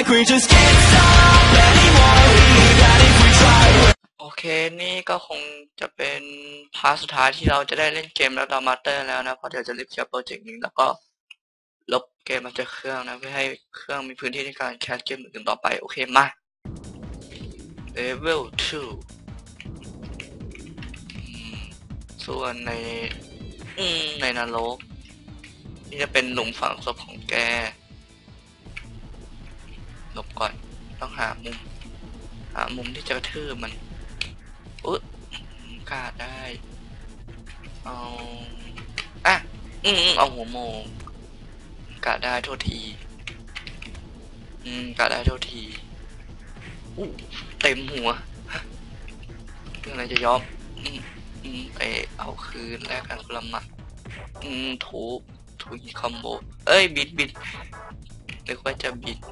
like we just can't stop anymore even if we try โอเคนี่ก็คงจะเป็นพาร์ทสุดท้ายที่เราจะได้เล่นเกมแล้วดอมาสเตอร์แล้วนะเพราะเดี๋ยวจะรีบเคลียร์โปรเจกต์นี้แล้วก็ลบเกมมาจากเครื่องนะเพื่อให้เครื่องมีพื้นที่ในการแคสเกมอื่นต่อไปโอเคมา Level 2ส่วนในนรกนี่จะเป็นหลุมฝังศพของแกหลบก่อนต้องหามุมที่จะกระทืบมันกาดได้เอาเอาหัวโมงกาดได้โทษทีกาดได้โทษทีเต็มหัวเรื่องอะไรจะยอมไปเอาคืนแลกกันคนละหมัดถูคอมโบบิดนึกว่าจะบิด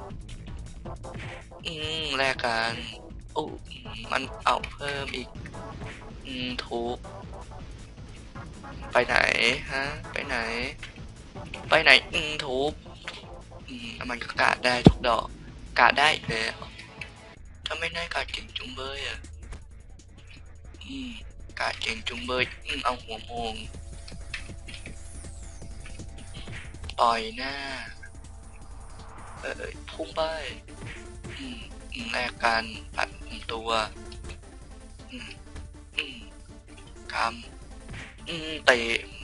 แลกกันมันเอาเพิ่มอีกถูกไปไหนฮะไปไหนถูกมันก็กาดได้ทุกดอกกาดได้อีกแล้วถ้าไม่ได้กาดเก่งจุงเบยกาดเก่งจุงเบยเอาหัวโมงต่อยหน้าพุ่งไปแลกกันปัดตัวกำเตะ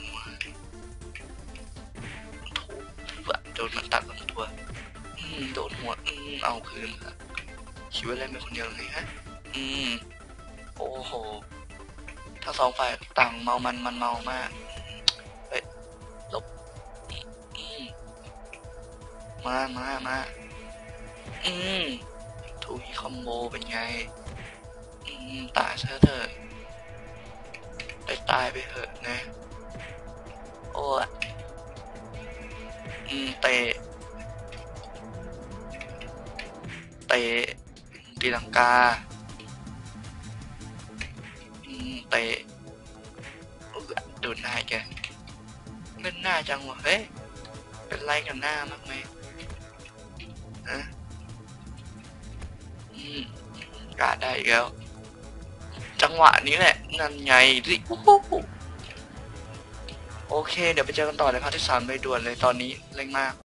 โดนมันตัดลำตัวโดนหัวเอาคืนครับคิดว่าเล่นเป็นคนเดียวเลยฮะโอ้โหถ้าสองฝ่ายต่างเมามันเมามากลบมาถูกคอมโบเป็นไงตายซะเถอะตายไปเถอะนะโอ้เตะตีลังกาเตะโดนหน้าแกเล่นหน้าจังวะเฮ้ยเป็นไรกันหน้ามากไหมกาดได้อีกแล้วจังหวะนี้แหละนั่นไงสิโอเคเดี๋ยวไปเจอกันต่อในพาร์ทที่3โดยด่วนเลยตอนนี้เร่งมาก